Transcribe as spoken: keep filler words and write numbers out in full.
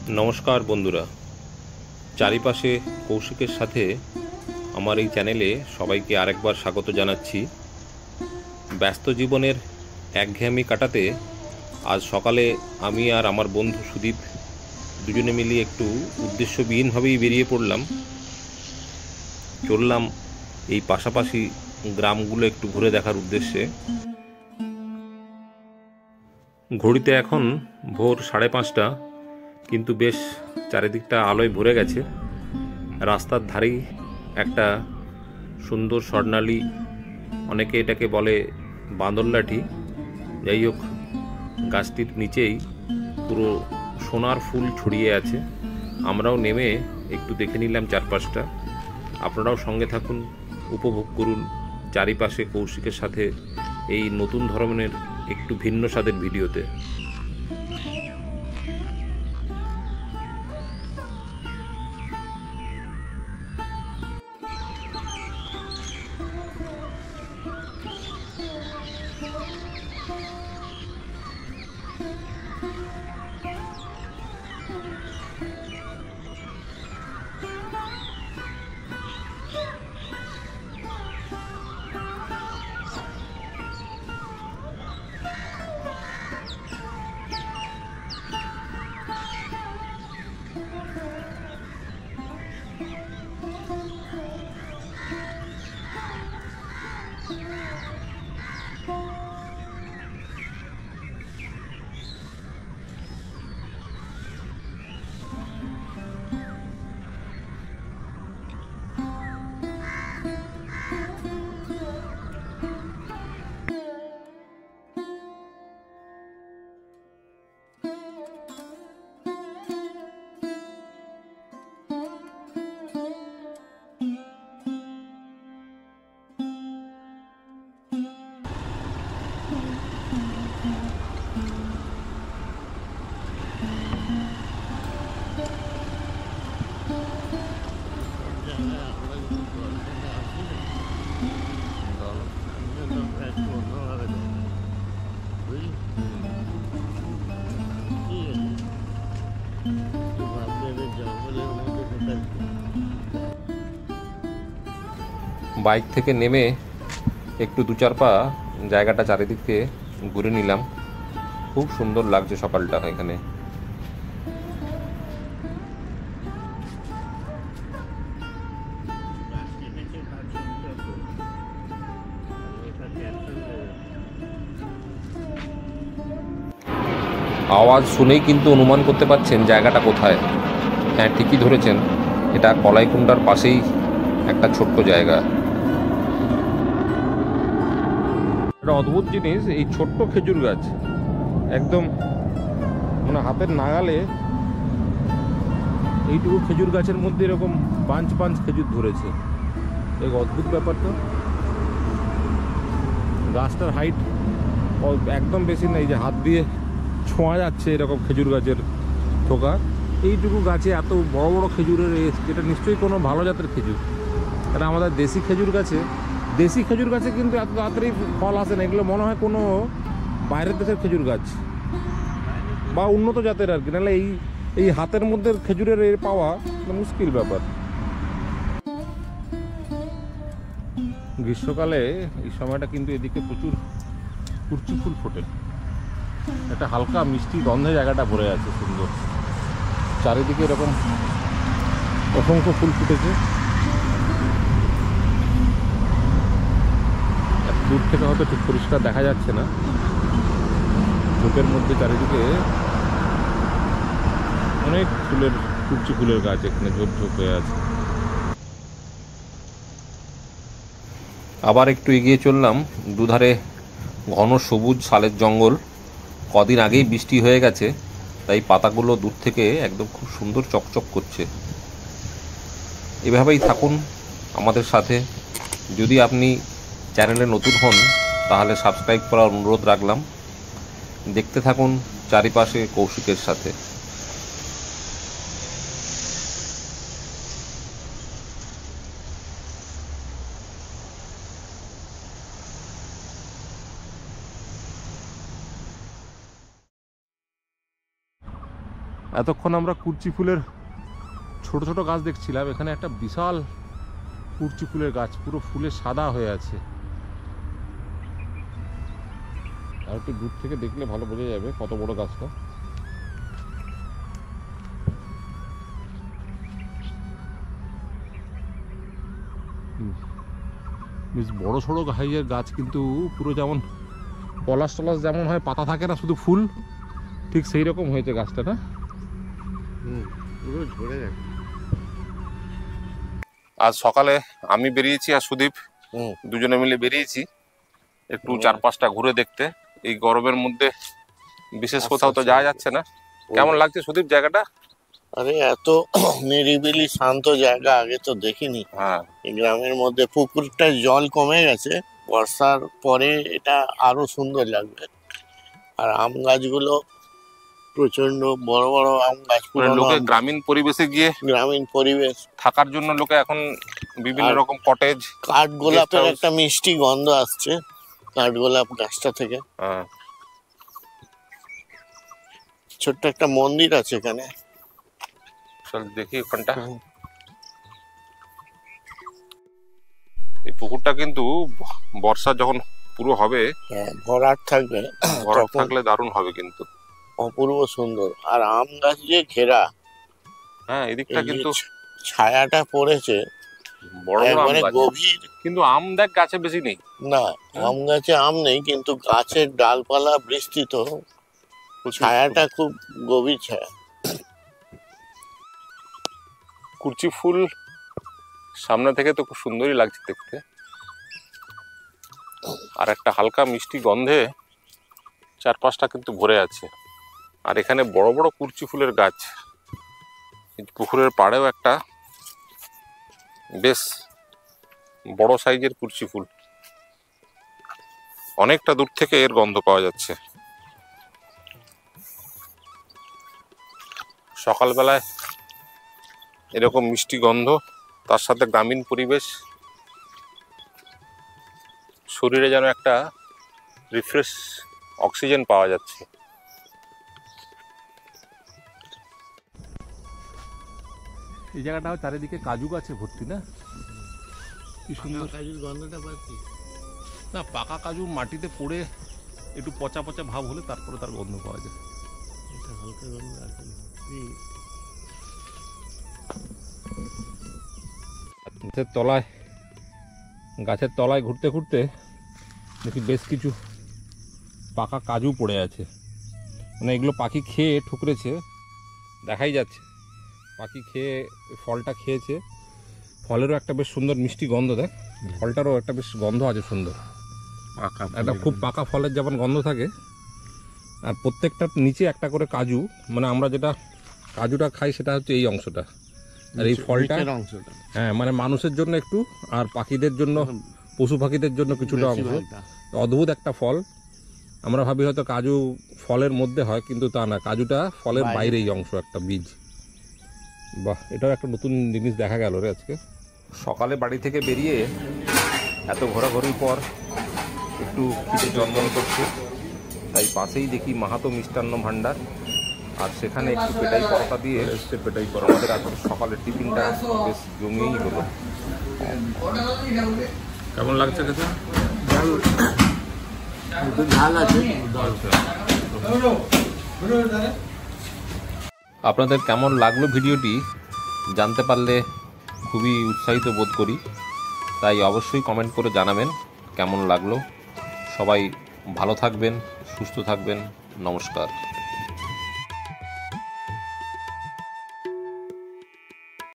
নমস্কার বন্ধুরা, চারিপাশে কৌশিকের সাথে আমার এই চ্যানেলে সবাইকে আরেকবার স্বাগত জানাচ্ছি। ব্যস্ত জীবনের একঘেয়েমি কাটাতে আজ সকালে আমি আর আমার বন্ধু সুদীপ দুজনে মিলিয়ে একটু উদ্দেশ্যবিহীনভাবেই বেরিয়ে পড়লাম। চললাম এই পাশাপাশি গ্রামগুলো একটু ঘুরে দেখার উদ্দেশ্যে। ঘড়িতে এখন ভোর সাড়ে পাঁচটা, কিন্তু বেশ চারিদিকটা আলোয় ভরে গেছে। রাস্তার ধারেই একটা সুন্দর স্বর্ণালী, অনেকে এটাকে বলে বাঁদরলাঠি, যাই হোক গাছটির নিচেই পুরো সোনার ফুল ছড়িয়ে আছে। আমরাও নেমে একটু দেখে নিলাম চারপাশটা। আপনারাও সঙ্গে থাকুন, উপভোগ করুন চারিপাশে কৌশিকের সাথে এই নতুন ধরনের একটু ভিন্ন স্বাদের ভিডিওতে। বাইক থেকে নেমে একটু দু চার পা জায়গাটা চারিদিকে ঘুরে নিলাম। খুব সুন্দর লাগছে সকালটা এখানে। আওয়াজ শুনেই কিন্তু অনুমান করতে পারছেন জায়গাটা কোথায়। হ্যাঁ, ঠিকই ধরেছেন, এটা কলাইকুণ্ডার পাশেই একটা ছোট্ট জায়গা। একটা অদ্ভুত জিনিস, এই ছোট্ট খেজুর গাছ একদম মানে হাতের নাগালে, এইটুকু খেজুর গাছের মধ্যে এরকম পাঁচ পাঁচ খেজুর ধরেছে। এক অদ্ভুত ব্যাপার তো। গাছটার হাইট একদম বেশি নেই, যে হাত দিয়ে ছোঁয়া যাচ্ছে এরকম খেজুর গাছের থোকা। এইটুকু গাছে এত বড় বড় খেজুরের এস, যেটা নিশ্চয়ই কোনো ভালো জাতের খেজুর। কারণ আমাদের দেশি খেজুর গাছে দেশি খেজুর গাছে কিন্তু এত তাড়াতাড়ি ফল আসে না। এগুলো মনে হয় কোনো বাইরের দেশের খেজুর গাছ বা উন্নত জাতের আর কি, নাহলে এই এই হাতের মধ্যে খেজুরের এর পাওয়া মুশকিল ব্যাপার। গ্রীষ্মকালে এই সময়টা কিন্তু এদিকে প্রচুর কুরচি ফুল ফোটে। একটা হালকা মিষ্টি গন্ধে জায়গাটা ভরে আছে, সুন্দর। চারিদিকে এরকম অসংখ্য ফুল ফুটেছে। দূর থেকে হয়তো ঠিক পরিষ্কার দেখা যাচ্ছে না, ঝোপের মধ্যে চারিদিকে অনেক ফুলের কুচি ফুলের গাছ এখানে ঝোপ ঝোপ হয়ে আছে। আবার একটু এগিয়ে চললাম, দুধারে ঘন সবুজ শালের জঙ্গল। কদিন আগেই বৃষ্টি হয়ে গেছে, তাই পাতাগুলো দূর থেকে একদম খুব সুন্দর চকচক করছে। এভাবেই থাকুন আমাদের সাথে। যদি আপনি চ্যানেলে নতুন হন তাহলে সাবস্ক্রাইব করার অনুরোধ রাখলাম। দেখতে থাকুন চারিপাশে কৌশিকের সাথে। এতক্ষণ আমরা কুরচি ফুলের ছোট ছোট গাছ দেখছিলাম, এখানে একটা বিশাল কুরচি ফুলের গাছ, পুরো ফুলে সাদা হয়ে আছে। আর একটু দূর থেকে দেখলে ভালো বোঝা যাবে কত বড় গাছটা। বেশ বড় সড়ো হাইয়ের গাছ, কিন্তু পুরো যেমন পলাশ টলাশ যেমন হয় পাতা থাকে না শুধু ফুল, ঠিক সেই রকম হয়েছে গাছটা না। আজ সকালে আমি বেরিয়েছি আর সুদীপ দুজনে মিলে বেরিয়েছি একটু চার পাঁচটা ঘুরে দেখতে। এই গরমের মধ্যে বিশেষ কোথাও তো যাওয়া যাচ্ছে না। কেমন লাগছে সুদীপ জায়গাটা? আরে এত নিরিবিলি শান্ত জায়গা আগে তো দেখিনি। হ্যাঁ, এই গ্রামের মধ্যে পুকুরটার জল কমে গেছে, বর্ষার পরে এটা আরো সুন্দর লাগবে। আর আম গাছগুলো প্রচন্ড বড় বড় আম গাছ, লোকে গ্রামীণ পরিবেশে গিয়ে গ্রামীণ পরিবেশ থাকার জন্য লোকে এখন বিভিন্ন রকম কটেজ, কাঠগোলাপের একটা মিষ্টি গন্ধ আসছে কাঠগোলাপ গাছটা থেকে। হ্যাঁ, ছোট্ট একটা মন্দির আছে এখানে, চল দেখি ওখানটা। এই পুকুরটা কিন্তু বর্ষা যখন পুরো হবে, হ্যাঁ ভরাট থাকবে, ভরাট থাকলে দারুণ হবে কিন্তু, অপূর্ব সুন্দর। আর আম গাছ যে ঘেরা, হ্যাঁ এদিকটা কিন্তু ছায়াটা পড়েছে বড় বড় আম গাছ, গভীর। কিন্তু আম দেখ গাছে বেশি নেই। না, আম গাছে আম নেই, কিন্তু গাছের ডালপালা বিস্তৃত, ছায়াটা খুব গভীর ছায়া। কুরচি ফুল সামনে থেকে তো খুব সুন্দরই লাগছে দেখতে, আর একটা হালকা মিষ্টি গন্ধে চারপাশটা কিন্তু ভরে আছে। আর এখানে বড় বড় কুরচি ফুলের গাছ, পুকুরের পাড়েও একটা বেশ বড় সাইজের কুরচি ফুল, অনেকটা দূর থেকে এর গন্ধ পাওয়া যাচ্ছে। সকালবেলায় এরকম মিষ্টি গন্ধ, তার সাথে গ্রামীণ পরিবেশ, শরীরে যেন একটা রিফ্রেশ অক্সিজেন পাওয়া যাচ্ছে। এই জায়গাটা চারিদিকে কাজু গাছে ভর্তি না, কি সুন্দর কাজুর গন্ধটা পাচ্ছি না। পাকা কাজু মাটিতে পড়ে একটু পচা পচা ভাব হলে তারপরে তার গন্ধ পাওয়া যায়। এটা হালকা গন্ধ আছে। গাছের তলায় গাছের তলায় ঘুরতে ঘুরতে দেখি বেশ কিছু পাকা কাজু পড়ে আছে, মানে এগুলো পাখি খেয়ে ঠুকরেছে, দেখাই যাচ্ছে পাখি খেয়ে ফলটা খেয়েছে। ফলেরও একটা বেশ সুন্দর মিষ্টি গন্ধ, দেখ ফলটারও একটা বেশ গন্ধ আছে সুন্দর, একটা খুব পাকা ফলের যেমন গন্ধ থাকে। আর প্রত্যেকটার নিচে একটা করে কাজু, মানে আমরা যেটা কাজুটা খাই সেটা হচ্ছে এই অংশটা, আর এই ফলটা অংশটা হ্যাঁ মানে মানুষের জন্য একটু, আর পাখিদের জন্য, পশু পাখিদের জন্য কিছুটা অংশ। অদ্ভুত একটা ফল, আমরা ভাবি হয়তো কাজু ফলের মধ্যে হয়, কিন্তু তা না, কাজুটা ফলের বাইরেই অংশ, একটা বীজ। বাহ, এটাও একটা নতুন জিনিস দেখা গেল রে আজকে। সকালে বাড়ি থেকে বেরিয়ে এত ঘোরাঘুরির পর একটু খিদে জন্মন করছে, তাই পাশেই দেখি মাহাতো মিষ্টান্ন ভাণ্ডার, আর সেখানে একটু পেটাই পরোটা দিয়ে এসছে পেটাই পরোটা। আমাদের আজকে সকালের টিফিনটা বেশ জমিয়েই হলো। কেমন লাগছে খেতে? ঝাল আছে। আপনাদের কেমন লাগলো ভিডিওটি জানতে পারলে খুবই উৎসাহিত বোধ করি, তাই অবশ্যই কমেন্ট করে জানাবেন কেমন লাগলো। সবাই ভালো থাকবেন, সুস্থ থাকবেন, নমস্কার।